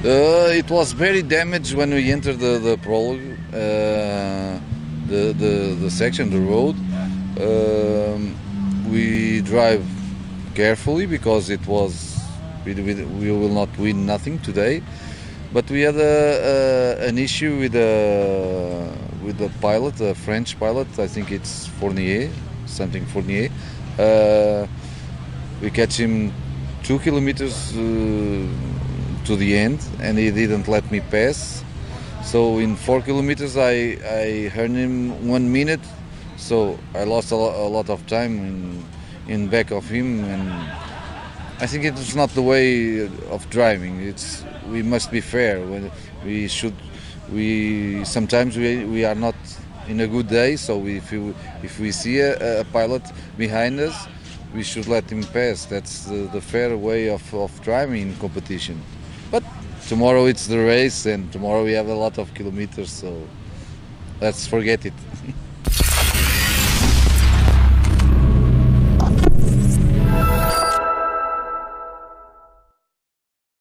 It was very damaged when we entered the prologue, the section, the road. We drive carefully because it was we will not win nothing today. But we had an issue with the pilot, a French pilot. I think it's Fournier, something Fournier. Uh, we catch him 2 kilometers to the end, and he didn't let me pass. So in 4 kilometers, I earned him 1 minute. So I lost a lot of time in back of him, and I think it's not the way of driving. We must be fair. We should. We sometimes we are not in a good day. So if we see a pilot behind us, we should let him pass. That's the fair way of driving in competition. But tomorrow it's the race, and tomorrow we have a lot of kilometers. So let's forget it.